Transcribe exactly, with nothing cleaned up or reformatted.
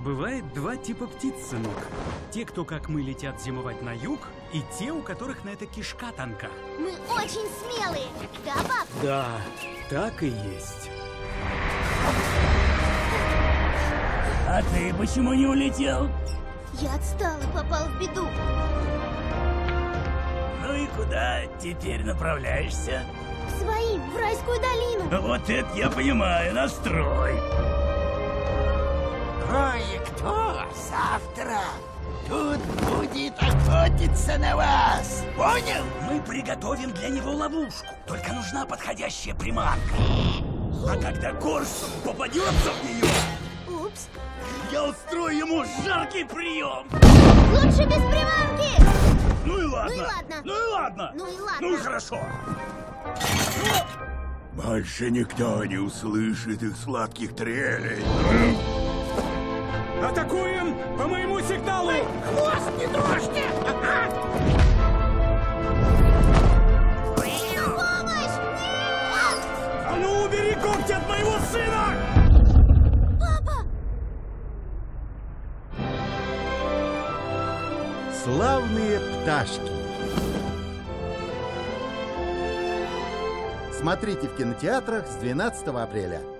Бывает два типа птиц, сынок. Те, кто, как мы, летят зимовать на юг, и те, у которых на это кишка тонка. Мы очень смелые, да, пап? Да, так и есть. А ты почему не улетел? Я отстал и попал в беду. Ну и куда теперь направляешься? К своим, в райскую долину. Вот это я понимаю, настрой. Кое-кто завтра тут будет охотиться на вас. Понял? Мы приготовим для него ловушку. Только нужна подходящая приманка. А когда Корсун попадется в нее, Упс. я устрою ему жаркий прием. Лучше без приманки. Ну и ладно. Ну и ладно. Ну и ладно. Ну и ладно. Ну и хорошо. Больше никто не услышит их сладких трелей. Атакуем по моему сигналу! Хвост не трожьте! Помощь! Нет! А ну убери когти от моего сына! Папа! Славные пташки. Смотрите в кинотеатрах с двенадцатого апреля.